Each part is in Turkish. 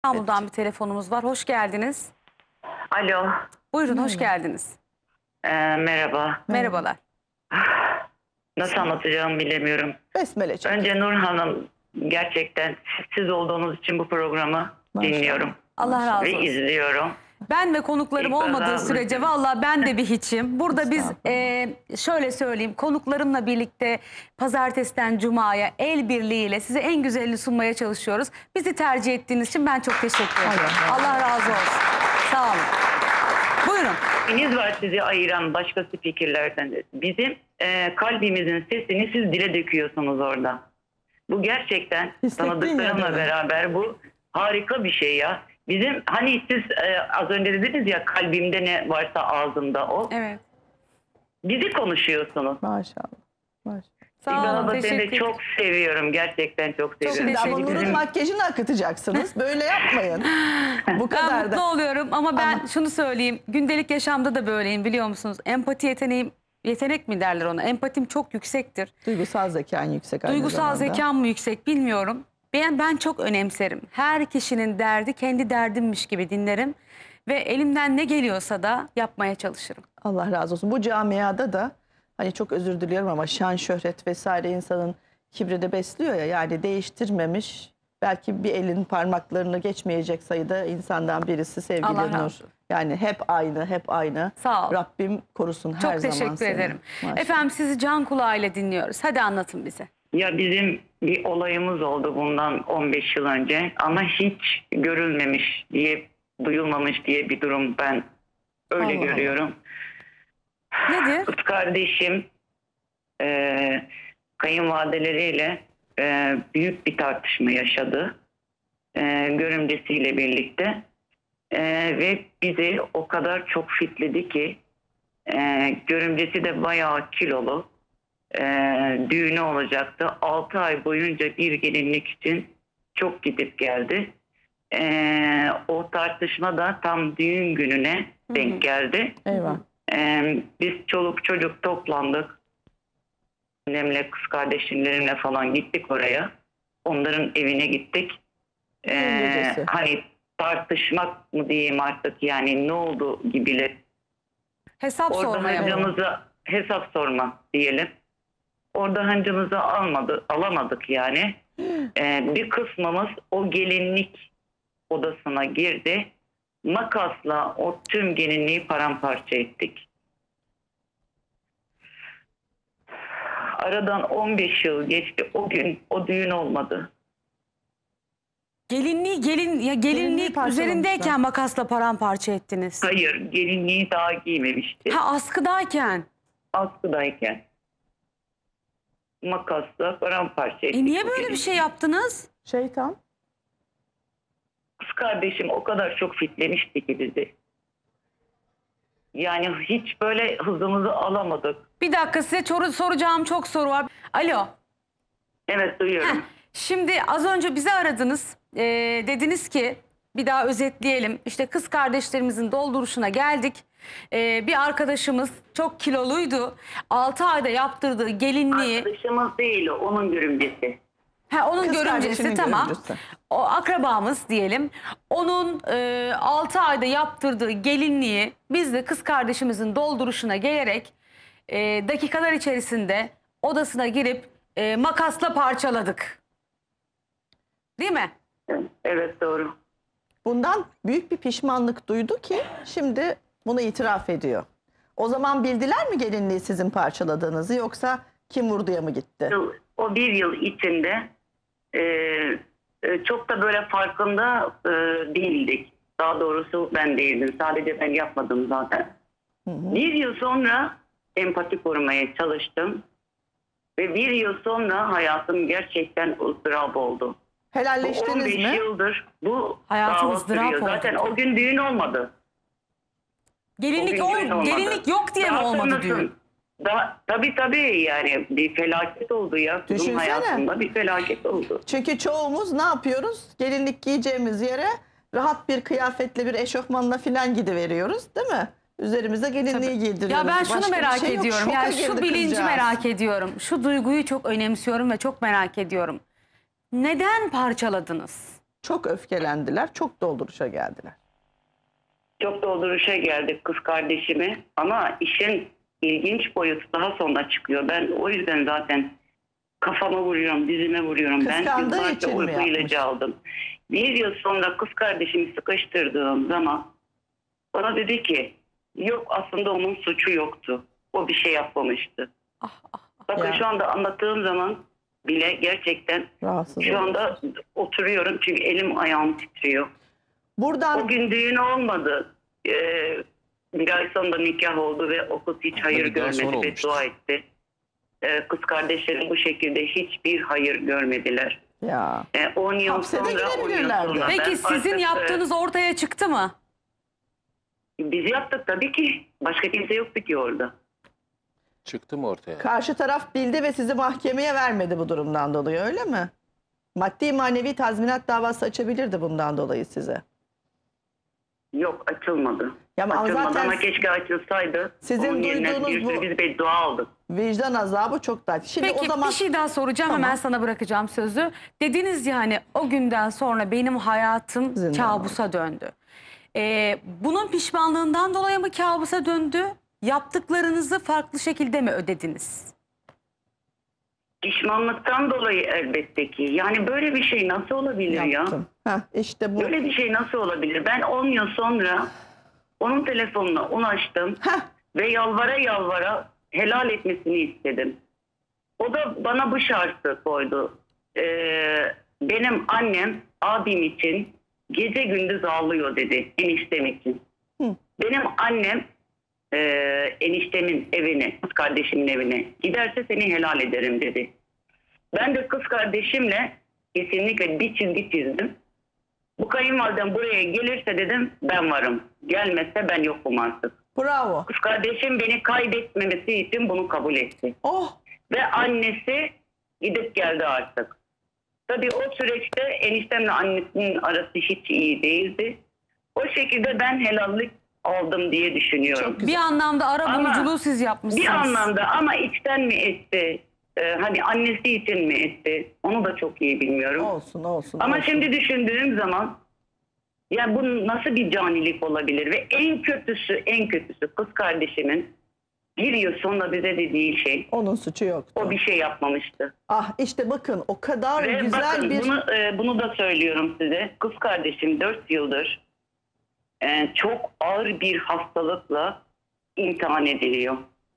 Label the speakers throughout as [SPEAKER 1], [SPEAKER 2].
[SPEAKER 1] İstanbul'dan bir telefonumuz var. Hoş geldiniz.
[SPEAKER 2] Alo.
[SPEAKER 1] Buyurun, hoş geldiniz.
[SPEAKER 2] Merhaba.
[SPEAKER 1] Merhabalar.
[SPEAKER 2] Nasıl anlatacağımı bilemiyorum.
[SPEAKER 3] Besmele çek.
[SPEAKER 2] Önce Nur Hanım, gerçekten siz olduğunuz için bu programı
[SPEAKER 3] Maşallah.
[SPEAKER 2] dinliyorum
[SPEAKER 1] Allah razı
[SPEAKER 2] ve
[SPEAKER 1] olsun.
[SPEAKER 2] izliyorum.
[SPEAKER 1] Ben ve konuklarım
[SPEAKER 2] İlk
[SPEAKER 1] olmadığı
[SPEAKER 2] defa
[SPEAKER 1] sürece
[SPEAKER 2] duydum.
[SPEAKER 1] vallahi ben de bir hiçim. Burada biz şöyle söyleyeyim, konuklarımla birlikte pazartesiden cumaya el birliğiyle size en güzelini sunmaya çalışıyoruz. Bizi tercih ettiğiniz için ben çok teşekkür ederim. Allah razı olsun. Sağ olun. Buyurun.
[SPEAKER 2] Neyiniz var sizi ayıran başka spikerlerden? Bizim kalbimizin sesini siz dile döküyorsunuz orada. Bu gerçekten
[SPEAKER 3] Hissettin ya,
[SPEAKER 2] tanıdıklarımla
[SPEAKER 3] değil mi?
[SPEAKER 2] beraber bu harika bir şey ya. Bizim hani siz az önce dediniz ya, kalbimde ne varsa ağzımda o.
[SPEAKER 1] Evet.
[SPEAKER 2] Bizi konuşuyorsunuz.
[SPEAKER 3] Maşallah. Maşallah.
[SPEAKER 1] Sağ olun.
[SPEAKER 2] Ben seni
[SPEAKER 1] Teşekkür
[SPEAKER 2] çok seviyorum. Gerçekten çok seviyorum.
[SPEAKER 3] Şimdi ama
[SPEAKER 1] teşekkür
[SPEAKER 3] Nur'un
[SPEAKER 1] ederim.
[SPEAKER 3] makyajını akıtacaksınız. Böyle yapmayın. Bu
[SPEAKER 1] Ben
[SPEAKER 3] kadar
[SPEAKER 1] mutlu
[SPEAKER 3] da.
[SPEAKER 1] oluyorum ama ben şunu söyleyeyim. Gündelik yaşamda da böyleyim, biliyor musunuz? Empati yeteneğim, yetenek mi derler ona? Empatim çok yüksektir.
[SPEAKER 3] Duygusal zekan yüksek aynı
[SPEAKER 1] Duygusal
[SPEAKER 3] zamanda.
[SPEAKER 1] zekam mı yüksek bilmiyorum. Ben çok önemserim. Her kişinin derdi kendi derdimmiş gibi dinlerim. Ve elimden ne geliyorsa da yapmaya çalışırım.
[SPEAKER 3] Allah razı olsun. Bu camiada da hani çok özür diliyorum ama şan, şöhret vesaire insanın kibrini besliyor ya, yani değiştirmemiş. Belki bir elin parmaklarını geçmeyecek sayıda insandan birisi sevgili
[SPEAKER 1] Allah razı
[SPEAKER 3] Nur.
[SPEAKER 1] olsun.
[SPEAKER 3] Yani hep aynı, hep aynı.
[SPEAKER 1] Sağ ol.
[SPEAKER 3] Rabbim korusun her
[SPEAKER 1] Çok
[SPEAKER 3] zaman
[SPEAKER 1] teşekkür
[SPEAKER 3] seni.
[SPEAKER 1] ederim.
[SPEAKER 3] Maşallah.
[SPEAKER 1] Efendim, sizi can kulağıyla dinliyoruz. Hadi anlatın bize.
[SPEAKER 2] Ya bizim bir olayımız oldu bundan 15 yıl önce ama hiç görülmemiş diye, duyulmamış diye bir durum, ben öyle
[SPEAKER 3] Allah
[SPEAKER 2] görüyorum.
[SPEAKER 1] Nedir?
[SPEAKER 2] Kız kardeşim kayınvalideleriyle büyük bir tartışma yaşadı. Görümcesiyle birlikte. Ve bizi o kadar çok fitledi ki görümcesi de bayağı kilolu. Düğünü olacaktı. 6 ay boyunca bir gelinlik için çok gidip geldi. O tartışma da tam düğün gününe denk geldi.
[SPEAKER 3] Eyvah.
[SPEAKER 2] Biz çoluk çocuk toplandık. Annemle, kız kardeşlerimle falan gittik oraya. Onların evine gittik.
[SPEAKER 3] Gecesi.
[SPEAKER 2] Hani tartışmak mı diyeyim artık, yani ne oldu gibiler.
[SPEAKER 1] Hesap
[SPEAKER 2] Orada
[SPEAKER 1] sormaya mı?
[SPEAKER 2] hancımıza hesap sorma diyelim. Orada hancımızı alamadık yani. Bir kısmımız o gelinlik odasına girdi. Makasla o tüm gelinliği paramparça ettik. Aradan 15 yıl geçti. O gün o düğün olmadı.
[SPEAKER 1] Gelinliği
[SPEAKER 3] Gelinliği
[SPEAKER 1] gelinlik
[SPEAKER 3] parçalamışlar.
[SPEAKER 1] üzerindeyken makasla paramparça ettiniz.
[SPEAKER 2] Hayır, gelinliği daha giymemişti.
[SPEAKER 1] Ha, askıdayken.
[SPEAKER 2] Askıdayken. Makasla paramparça ettik.
[SPEAKER 1] Niye
[SPEAKER 2] o
[SPEAKER 1] böyle bir
[SPEAKER 2] gelinliği.
[SPEAKER 1] şey yaptınız?
[SPEAKER 3] Şeytan.
[SPEAKER 2] Kız kardeşim o kadar çok fitlemişti ki bizi. Yani hiç böyle hızımızı alamadık.
[SPEAKER 1] Bir dakika, size soracağım çok soru var. Alo.
[SPEAKER 2] Evet, duyuyorum.
[SPEAKER 1] Şimdi az önce bizi aradınız. Dediniz ki, bir daha özetleyelim. İşte kız kardeşlerimizin dolduruşuna geldik. Bir arkadaşımız çok kiloluydu. 6 ayda yaptırdığı gelinliği.
[SPEAKER 2] Arkadaşımız değil o, onun görümcesi.
[SPEAKER 1] Onun
[SPEAKER 3] Kız
[SPEAKER 1] görümcesi,
[SPEAKER 3] kardeşinin
[SPEAKER 1] tamam.
[SPEAKER 3] görümcesi.
[SPEAKER 1] O akrabamız diyelim. Onun 6 ayda yaptırdığı gelinliği biz de kız kardeşimizin dolduruşuna gelerek dakikalar içerisinde odasına girip makasla parçaladık. Değil mi?
[SPEAKER 2] Evet, doğru.
[SPEAKER 3] Bundan büyük bir pişmanlık duydu ki şimdi bunu itiraf ediyor. O zaman bildiler mi gelinliği sizin parçaladığınızı, yoksa kim vurduya mı gitti?
[SPEAKER 2] O bir yıl içinde çok da böyle farkında değildik. Daha doğrusu ben değildim. Sadece ben yapmadım zaten. Bir yıl sonra empati kurmaya çalıştım. Ve bir yıl sonra hayatım gerçekten ızdırap oldu. Bu
[SPEAKER 3] Helalleştiniz
[SPEAKER 2] 15
[SPEAKER 3] mi?
[SPEAKER 2] yıldır bu
[SPEAKER 1] Hayatım
[SPEAKER 2] dava
[SPEAKER 1] ızdırap
[SPEAKER 2] sürüyor.
[SPEAKER 1] oldu.
[SPEAKER 2] Zaten o gün düğün olmadı.
[SPEAKER 1] Gelinlik,
[SPEAKER 2] O gün düğün olmadı.
[SPEAKER 1] gelinlik yok diye mi
[SPEAKER 2] Daha
[SPEAKER 1] olmadı
[SPEAKER 2] sonrasın-
[SPEAKER 1] düğün?
[SPEAKER 2] Tabii yani bir felaket oldu ya. Kızım
[SPEAKER 3] Düşünsene.
[SPEAKER 2] hayatımda bir felaket oldu.
[SPEAKER 3] Çünkü çoğumuz ne yapıyoruz? Gelinlik giyeceğimiz yere rahat bir kıyafetle, bir eşofmanla filan gidiveriyoruz, değil mi? Üzerimize gelinliği giydiriyoruz.
[SPEAKER 1] Ya ben şunu
[SPEAKER 3] Başka bir
[SPEAKER 1] merak
[SPEAKER 3] şey yok.
[SPEAKER 1] ediyorum.
[SPEAKER 3] Şoka
[SPEAKER 1] Yani şu
[SPEAKER 3] girdi
[SPEAKER 1] bilinci
[SPEAKER 3] kızcağız.
[SPEAKER 1] merak ediyorum. Şu duyguyu çok önemsiyorum ve çok merak ediyorum. Neden parçaladınız?
[SPEAKER 3] Çok öfkelendiler, çok dolduruşa geldiler.
[SPEAKER 2] Çok dolduruşa geldik kız kardeşimi ama işin ilginç boyutu daha sonra çıkıyor. Ben o yüzden zaten kafama vuruyorum, dizime vuruyorum.
[SPEAKER 3] Kıskandığı
[SPEAKER 2] Ben
[SPEAKER 3] için mi
[SPEAKER 2] uyku
[SPEAKER 3] yapmış?
[SPEAKER 2] ilacı aldım. Bir yıl sonra kız kardeşimi sıkıştırdığım zaman bana dedi ki yok aslında onun suçu yoktu. O bir şey yapmamıştı. Bakın
[SPEAKER 3] Ya.
[SPEAKER 2] şu anda anlattığım zaman bile gerçekten
[SPEAKER 3] Rahatsız
[SPEAKER 2] şu anda
[SPEAKER 3] oluyorsunuz.
[SPEAKER 2] oturuyorum çünkü elim ayağım titriyor.
[SPEAKER 3] Buradan
[SPEAKER 2] O gün düğün olmadı. Bir ay sonra nikah oldu ve o kız hiç hayır
[SPEAKER 4] bir daha sonra
[SPEAKER 2] görmedi ve
[SPEAKER 4] olmuştu.
[SPEAKER 2] dua etti. Kız kardeşlerim bu şekilde hiçbir hayır görmediler.
[SPEAKER 3] ya
[SPEAKER 2] 10 yıl
[SPEAKER 3] Hapse de
[SPEAKER 2] sonra, 10 yıl
[SPEAKER 3] girebilirlerdi.
[SPEAKER 2] sonra
[SPEAKER 1] Peki
[SPEAKER 2] ben
[SPEAKER 1] sizin
[SPEAKER 2] artık,
[SPEAKER 1] yaptığınız ortaya çıktı mı?
[SPEAKER 2] biz yaptık tabii ki. Başka kimse yoktu ki orada.
[SPEAKER 4] Çıktı mı ortaya?
[SPEAKER 3] karşı taraf bildi ve sizi mahkemeye vermedi bu durumdan dolayı, öyle mi? Maddi manevi tazminat davası açabilirdi bundan dolayı size.
[SPEAKER 2] Yok açılmadı.
[SPEAKER 3] Ya ama
[SPEAKER 2] Açılmadı
[SPEAKER 3] zaten
[SPEAKER 2] ama keşke açılsaydı.
[SPEAKER 3] sizin
[SPEAKER 2] Onun yerine
[SPEAKER 3] duyduğunuz
[SPEAKER 2] bir sürü
[SPEAKER 3] bu-
[SPEAKER 2] biz beddua aldık.
[SPEAKER 3] Vicdan azabı çok da. Şimdi
[SPEAKER 1] Peki
[SPEAKER 3] o zaman
[SPEAKER 1] bir şey daha soracağım,
[SPEAKER 3] Tamam.
[SPEAKER 1] hemen sana bırakacağım sözü. Dediniz ya hani o günden sonra benim hayatım
[SPEAKER 3] Zindan
[SPEAKER 1] kabusa döndü. Bunun pişmanlığından dolayı mı kabusa döndü? Yaptıklarınızı farklı şekilde mi ödediniz?
[SPEAKER 2] Pişmanlıktan dolayı elbette ki. Yani böyle bir şey nasıl olabilir ya?
[SPEAKER 3] yaptım. Heh, işte bu.
[SPEAKER 2] Böyle bir şey nasıl olabilir? Ben 10 yıl sonra onun telefonuna ulaştım
[SPEAKER 3] Heh,
[SPEAKER 2] ve yalvara yalvara helal etmesini istedim. O da bana bu şartı koydu. Benim annem abim için gece gündüz ağlıyor dedi, eniştem için.
[SPEAKER 3] Hı.
[SPEAKER 2] Benim annem eniştemin evine, kız kardeşimin evine giderse seni helal ederim dedi. Ben de kız kardeşimle kesinlikle bir çizgi çizdim. Bu kayınvalidem buraya gelirse dedim ben varım. Gelmezse ben yokum artık.
[SPEAKER 3] bravo.
[SPEAKER 2] Kız kardeşim beni kaybetmemesi için bunu kabul etti.
[SPEAKER 3] Oh,
[SPEAKER 2] Ve annesi gidip geldi artık. Tabii o süreçte eniştemle annesinin arası hiç iyi değildi. O şekilde ben helallik aldım diye düşünüyorum.
[SPEAKER 3] Çok güzel.
[SPEAKER 1] Bir anlamda ara
[SPEAKER 2] Ama
[SPEAKER 1] buluculuğu siz yapmışsınız.
[SPEAKER 2] Bir anlamda ama içten mi etti? Hani annesi için mi etti? Onu da çok iyi bilmiyorum.
[SPEAKER 3] olsun olsun.
[SPEAKER 2] Ama
[SPEAKER 3] olsun.
[SPEAKER 2] şimdi düşündüğüm zaman ya bu nasıl bir canilik olabilir? Ve en kötüsü kız kardeşimin bir yıl sonra bize dediği şey,
[SPEAKER 3] Onun suçu yoktu.
[SPEAKER 2] o bir şey yapmamıştı.
[SPEAKER 3] Ah işte bakın o kadar
[SPEAKER 2] Ve
[SPEAKER 3] güzel
[SPEAKER 2] bakın
[SPEAKER 3] bir...
[SPEAKER 2] bunu da söylüyorum size. Kız kardeşim 4 yıldır çok ağır bir hastalıkla imtihan ediliyor.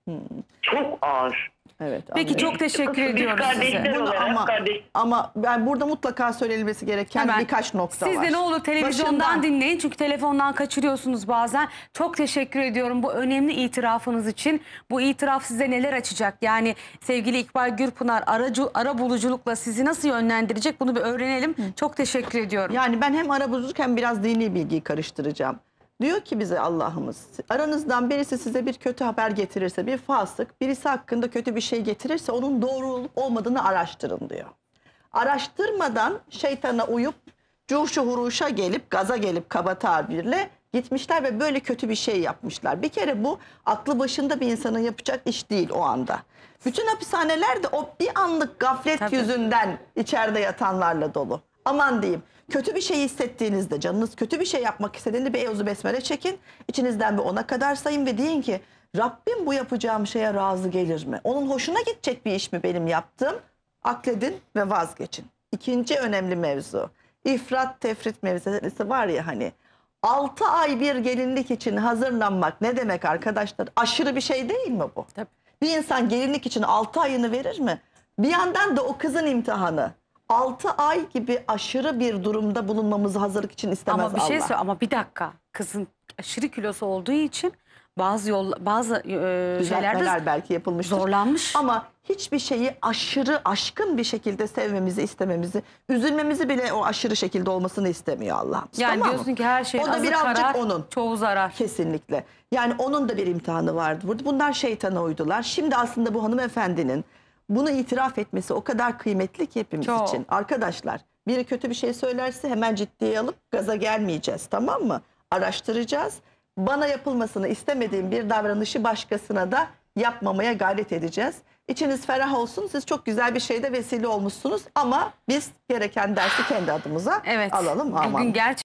[SPEAKER 2] Çok ağır.
[SPEAKER 3] Evet,
[SPEAKER 1] Peki
[SPEAKER 3] anlıyorum.
[SPEAKER 1] çok teşekkür
[SPEAKER 2] Biz
[SPEAKER 1] ediyoruz
[SPEAKER 2] kardeşler
[SPEAKER 1] size.
[SPEAKER 3] Bunu
[SPEAKER 2] olarak kardeş.
[SPEAKER 3] ama ben burada mutlaka söylenmesi gereken
[SPEAKER 1] Hemen.
[SPEAKER 3] birkaç nokta
[SPEAKER 1] Siz
[SPEAKER 3] var.
[SPEAKER 1] de ne olur televizyondan
[SPEAKER 3] Başından-
[SPEAKER 1] dinleyin çünkü telefondan kaçırıyorsunuz bazen. Çok teşekkür ediyorum bu önemli itirafınız için. Bu itiraf size neler açacak? Yani sevgili İkbal Gürpınar ara buluculukla sizi nasıl yönlendirecek bunu bir öğrenelim. Çok teşekkür ediyorum.
[SPEAKER 3] Yani ben hem arabuluculuk hem biraz dini bilgiyi karıştıracağım. Diyor ki bize Allah'ımız, aranızdan birisi size bir kötü haber getirirse, bir fasık, birisi hakkında kötü bir şey getirirse onun doğru olup olmadığını araştırın diyor. Araştırmadan şeytana uyup cuhşu huruşa gelip, gaza gelip kaba tabirle gitmişler ve böyle kötü bir şey yapmışlar. Bir kere bu aklı başında bir insanın yapacak iş değil o anda. Bütün hapishaneler de o bir anlık gaflet
[SPEAKER 1] Tabii.
[SPEAKER 3] yüzünden içeride yatanlarla dolu. Aman diyeyim. Kötü bir şey hissettiğinizde, canınız kötü bir şey yapmak istediğinde bir Euzu Besmele çekin. İçinizden bir 10'a kadar sayın ve deyin ki Rabbim bu yapacağım şeye razı gelir mi? Onun hoşuna gidecek bir iş mi benim yaptığım? Akledin ve vazgeçin. İkinci önemli mevzu. İfrat tefrit mevzusu var ya hani. 6 ay bir gelinlik için hazırlanmak ne demek arkadaşlar? Aşırı bir şey değil mi bu?
[SPEAKER 1] Tabii.
[SPEAKER 3] Bir insan gelinlik için 6 ayını verir mi? Bir yandan da o kızın imtihanı. 6 ay gibi aşırı bir durumda bulunmamızı hazırlık için istemez
[SPEAKER 1] Ama bir şey
[SPEAKER 3] Allah.
[SPEAKER 1] söyle ama bir dakika. Kızın aşırı kilosu olduğu için bazı şeylerde
[SPEAKER 3] Düzeltmeler belki yapılmıştır.
[SPEAKER 1] zorlanmış.
[SPEAKER 3] Ama hiçbir şeyi aşırı aşkın bir şekilde sevmemizi, istememizi, üzülmemizi bile o aşırı şekilde olmasını istemiyor Allah'ımız.
[SPEAKER 1] Yani
[SPEAKER 3] tamam mı?
[SPEAKER 1] diyorsun ki her şeyin
[SPEAKER 3] O da
[SPEAKER 1] azı
[SPEAKER 3] birazcık
[SPEAKER 1] karar,
[SPEAKER 3] onun.
[SPEAKER 1] çoğu zarar.
[SPEAKER 3] Kesinlikle. Yani onun da bir imtihanı vardı burada. Bunlar şeytana uydular. Şimdi aslında bu hanımefendinin bunu itiraf etmesi o kadar kıymetli ki hepimiz
[SPEAKER 1] Çok.
[SPEAKER 3] için. Arkadaşlar biri kötü bir şey söylerse hemen ciddiye alıp gaza gelmeyeceğiz, tamam mı? Araştıracağız. Bana yapılmasını istemediğim bir davranışı başkasına da yapmamaya gayret edeceğiz. İçiniz ferah olsun. Siz çok güzel bir şeyde vesile olmuşsunuz ama biz gereken dersi kendi adımıza
[SPEAKER 1] Evet.
[SPEAKER 3] alalım.
[SPEAKER 1] Bugün
[SPEAKER 3] Aman.
[SPEAKER 1] gerçekten